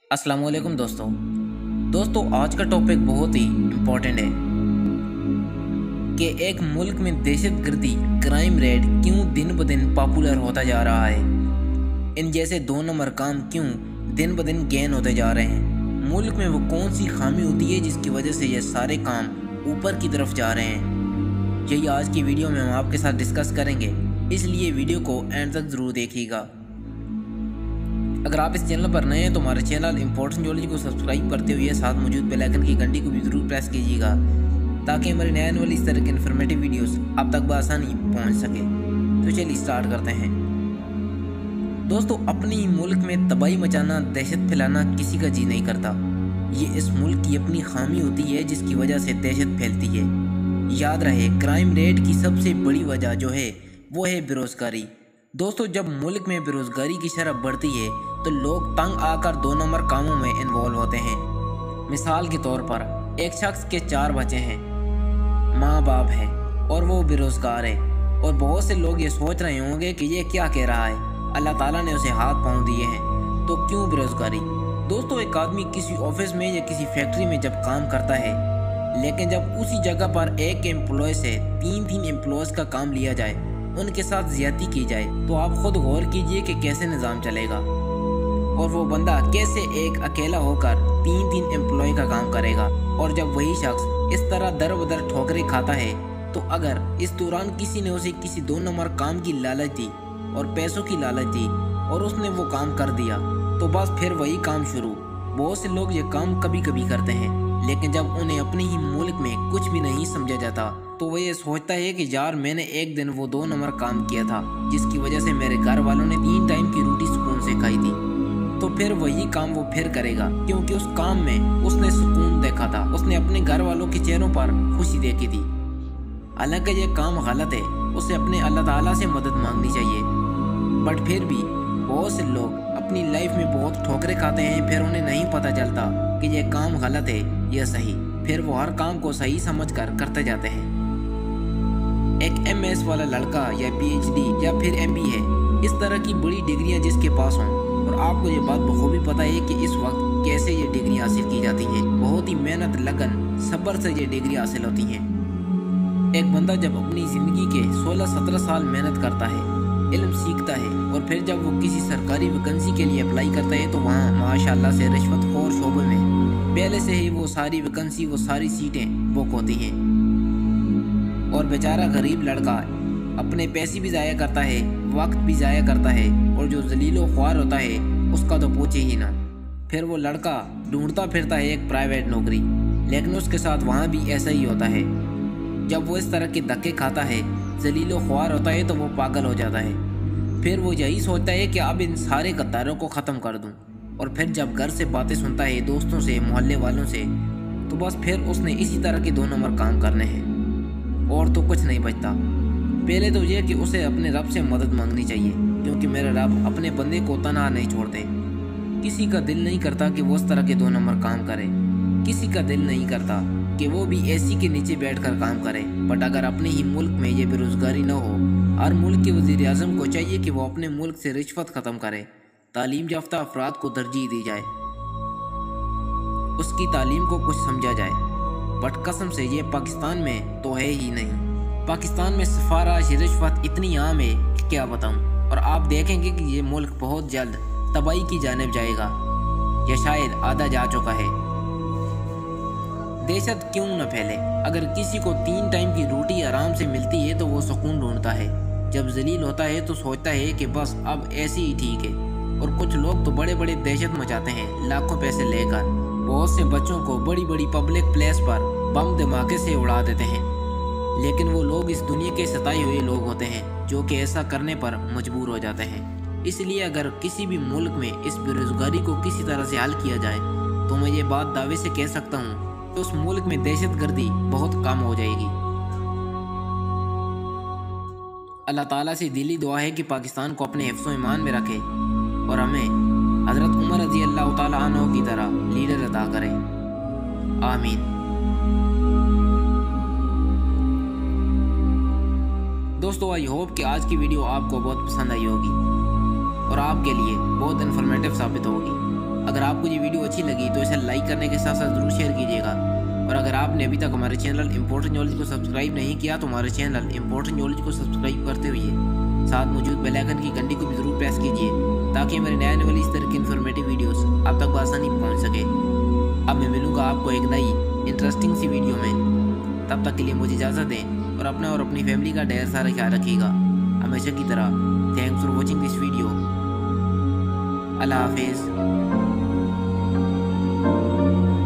अस्सलाम वालेकुम दोस्तों आज का टॉपिक बहुत ही इम्पोर्टेंट है कि एक मुल्क में दहशतगर्दी क्राइम रेट क्यों दिन ब दिन पॉपुलर होता जा रहा है। इन जैसे दो नंबर काम क्यों दिन ब दिन गेन होते जा रहे हैं। मुल्क में वो कौन सी खामी होती है जिसकी वजह से ये सारे काम ऊपर की तरफ जा रहे हैं। यही आज की वीडियो में हम आपके साथ डिस्कस करेंगे, इसलिए वीडियो को एंड तक ज़रूर देखिएगा। अगर आप इस चैनल पर नए हैं तो हमारे चैनल इम्पोर्टेंट ज्योलॉजी को सब्सक्राइब करते हुए साथ मौजूद बेल आइकन की घंटी को भी ज़रूर प्रेस कीजिएगा ताकि हमारी नए आने वाली इस तरह की इन्फॉर्मेटिव वीडियोस आप तक बआसानी पहुंच सके। तो चलिए स्टार्ट करते हैं। दोस्तों, अपने ही मुल्क में तबाही मचाना, दहशत फैलाना किसी का जी नहीं करता। ये इस मुल्क की अपनी खामी होती है जिसकी वजह से दहशत फैलती है। याद रहे, क्राइम रेट की सबसे बड़ी वजह जो है वो है बेरोज़गारी। दोस्तों, जब मुल्क में बेरोज़गारी की शरह बढ़ती है तो लोग तंग आकर दो नंबर कामों में इन्वॉल्व होते हैं। मिसाल के तौर पर एक शख्स के 4 बच्चे हैं, माँ बाप है और वो बेरोज़गार है, और बहुत से लोग ये सोच रहे होंगे कि ये क्या कह रहा है, अल्लाह ताला ने उसे हाथ पाँव दिए हैं तो क्यों बेरोज़गारी। दोस्तों, एक आदमी किसी ऑफिस में या किसी फैक्ट्री में जब काम करता है, लेकिन जब उसी जगह पर एक एम्प्लॉय से 3 एम्प्लॉयज़ का काम लिया जाए, उनके साथ ज़्यादती की जाए, तो आप खुद गौर कीजिए कि कैसे निज़ाम चलेगा और वो बंदा कैसे एक अकेला होकर 3 एम्प्लॉय का काम करेगा। और जब वही शख्स इस तरह दर बदर ठोकरें खाता है, तो अगर इस दौरान किसी ने उसे किसी 2 नंबर काम की लालच दी और पैसों की लालच दी और उसने वो काम कर दिया, तो बस फिर वही काम शुरू। बहुत से लोग ये काम कभी कभी करते हैं, लेकिन जब उन्हें अपने ही मुल्क में कुछ भी नहीं समझा जाता तो वो ये सोचता है कि यार, मैंने एक दिन वो 2 नंबर काम किया था जिसकी वजह से मेरे घर वालों ने 3 टाइम की रोटी सुकून से खाई थी, तो फिर वही काम वो फिर करेगा, क्योंकि उस काम में उसने सुकून देखा था, उसने अपने घर वालों के चेहरों पर खुशी देखी थी। हालांकि ये काम गलत है, उसे अपने अल्लाह ताला से मदद मांगनी चाहिए, बट फिर भी बहुत से लोग अपनी लाइफ में बहुत ठोकरें खाते हैं, फिर उन्हें नहीं पता चलता कि ये काम गलत है या सही, फिर वो हर काम को सही समझकर करते जाते हैं। एक MS वाला लड़का या PhD या फिर MB है, इस तरह की बड़ी डिग्रियां जिसके पास हों, और आपको ये बात बखूबी पता है कि इस वक्त कैसे ये डिग्री हासिल की जाती हैं। बहुत ही मेहनत, लगन, सब्र से ये डिग्री हासिल होती हैं। एक बंदा जब अपनी ज़िंदगी के 16-17 साल मेहनत करता है, इल्म सीखता है, और फिर जब वो किसी सरकारी वैकेंसी के लिए अप्लाई करता है, तो वहाँ माशाल्लाह से रिश्वतखोर शोबे में पहले से ही वो सारी वैकेंसी, वो सारी सीटें बुक होती हैं, और बेचारा गरीब लड़का अपने पैसे भी ज़ाया करता है, वक्त भी ज़ाया करता है, और जो ज़लीलो ख्वार होता है उसका तो पूछे ही ना। फिर वो लड़का ढूंढता फिरता है एक प्राइवेट नौकरी, लेकिन उसके साथ वहाँ भी ऐसा ही होता है। जब वो इस तरह के धक्के खाता है, ज़लीलो ख्वार होता है, तो वो पागल हो जाता है। फिर वो यही सोचता है कि अब इन सारे गद्दारों को ख़त्म कर दूँ, और फिर जब घर से बातें सुनता है, दोस्तों से, मोहल्ले वालों से, तो बस फिर उसने इसी तरह के 2 नंबर काम करने हैं, और तो कुछ नहीं बचता। पहले तो ये कि उसे अपने रब से मदद मांगनी चाहिए, क्योंकि मेरे रब अपने बंदे को तनहा नहीं छोड़ते। किसी का दिल नहीं करता कि वो उस तरह के 2 नंबर काम करे, किसी का दिल नहीं करता कि वो भी AC के नीचे बैठकर काम करे। बट अगर अपने ही मुल्क में ये बेरोज़गारी न हो, हर मुल्क के वज़ीर आज़म को चाहिए कि वो अपने मुल्क से रिश्वत ख़त्म करे, तालीम याफ्ता अफराद को तरजीह दी जाए, उसकी तालीम को कुछ समझा जाए। बट कसम से ये पाकिस्तान में तो है ही नहीं। पाकिस्तान में सिफारिश, रिश्वत इतनी आम है कि क्या बताऊं, और आप देखेंगे कि ये मुल्क बहुत जल्द तबाही की जानिब जाएगा, या शायद आधा जा चुका है। दहशत क्यों न फैले। अगर किसी को 3 टाइम की रोटी आराम से मिलती है तो वो सुकून ढूंढता है, जब जलील होता है तो सोचता है कि बस अब ऐसे ही ठीक है। और कुछ लोग तो बड़े बड़े दहशत मचाते हैं लाखों पैसे लेकर, बहुत से बच्चों को बड़ी बड़ी पब्लिक प्लेस पर बम धमाके से उड़ा देते हैं, लेकिन वो लोग इस दुनिया के सताए हुए लोग होते हैं जो कि ऐसा करने पर मजबूर हो जाते हैं। इसलिए अगर किसी भी मुल्क में इस बेरोज़गारी को किसी तरह से हल किया जाए, तो मैं ये बात दावे से कह सकता हूँ कि उस मुल्क में दहशतगर्दी बहुत कम हो जाएगी। अल्लाह ताला से दिली दुआ है कि पाकिस्तान को अपने हिफ्ज़-ओ ईमान में रखे और हमें हज़रत उमर रज़ी अल्लाह ताला अन्हु की तरह लीडर अता करे। आमीन। दोस्तों, आई होप कि आज की वीडियो आपको बहुत पसंद आई होगी और आपके लिए बहुत इन्फॉर्मेटिव साबित होगी। اگر آپ کو یہ ویڈیو اچھی لگی تو اسے لائک کرنے کے ساتھ ساتھ ضرور شیئر کیجیے گا، اور اگر آپ نے ابھی تک ہمارے چینل امپورٹنٹ نالج کو سبسکرائب نہیں کیا تو ہمارے چینل امپورٹنٹ نالج کو سبسکرائب کرتے ہوئے ساتھ موجود بیل آئیکن کی گھنٹی کو بھی ضرور پریس کیجیے تاکہ ہمارے نئے آنے والی اس طرح کی انفارمیٹیو ویڈیوز آپ تک بآسانی پہنچ سکے۔ اب میں ملوں گا آپ کو ایک نئی انٹرسٹنگ سی ویڈیو میں، تب تک کے لیے مجھے اجازت دیں اور اپنا اور اپنی فیملی کا ڈھیر سارا خیال رکھیے گا۔ ہمیشہ کی طرح thanks for watching this video. اللہ حافظ۔